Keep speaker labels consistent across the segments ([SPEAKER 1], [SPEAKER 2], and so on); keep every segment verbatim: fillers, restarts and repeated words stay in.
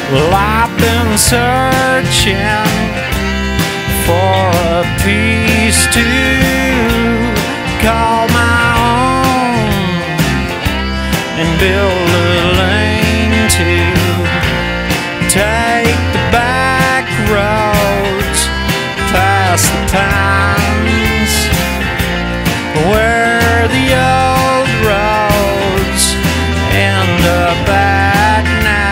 [SPEAKER 1] Well, I've been searching for a piece to call my own and build a lane to take the back roads past the pines where the old roads end up at night.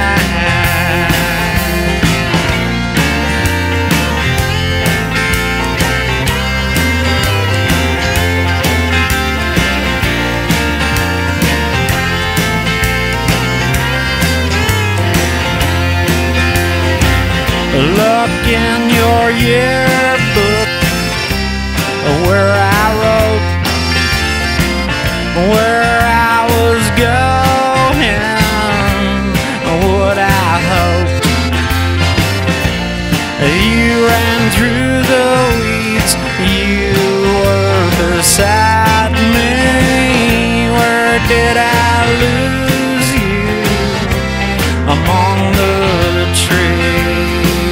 [SPEAKER 1] Look in your yearbook where I wrote where I was going, what I hoped. You ran through the weeds, you were beside me. Where did I lose you? Among the trees.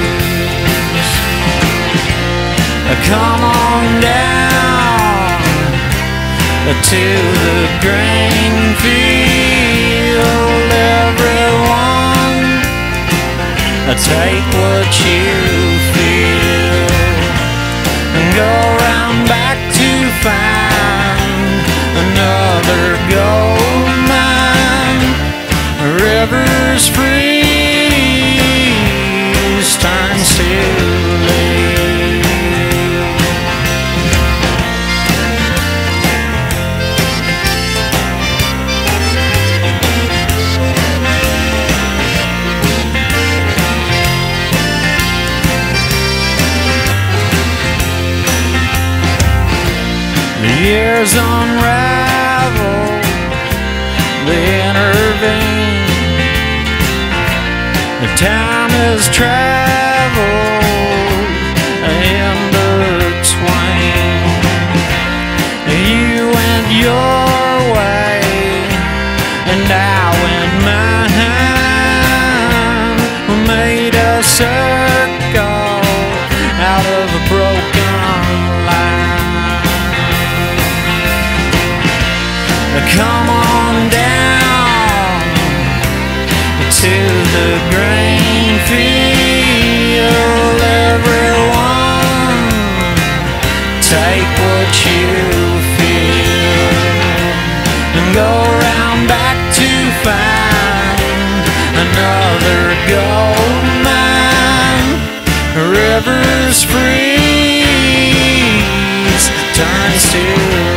[SPEAKER 1] Come on down to the grain field, everyone. Take what you feel and go round back to find another gold mine. Rivers freeze, turns to leaves. The years unravel, they intervene. The time is traveled in between. You went your way and I went mine. We made a circle out of a broken line. Come on down to the grain field, everyone. Take what you feel and go round back to find another gold mine. Rivers freeze, turns to